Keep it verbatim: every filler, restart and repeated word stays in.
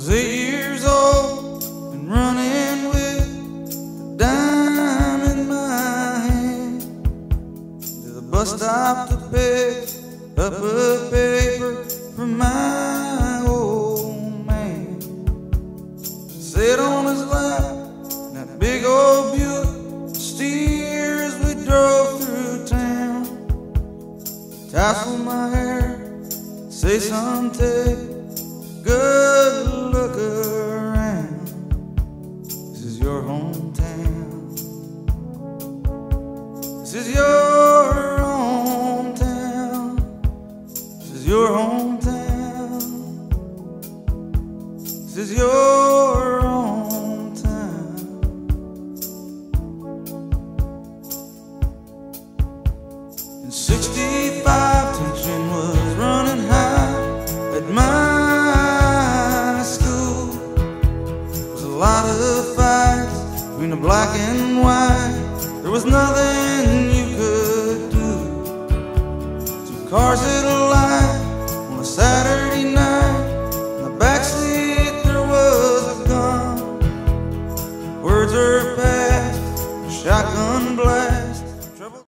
was eight years old and running with a dime in my hand to the bus stop to pick up a paper from my old man. Sit on his lap in that big old Buick, steer as we drove through town. Tassel my hair, say son, take a good look around. This is your hometown. This is your hometown. This is your hometown. This is your hometown. In sixty-five, tension was running high at my school. There was a lot of fights between the black and white. There was nothing you could do. Some cars hit a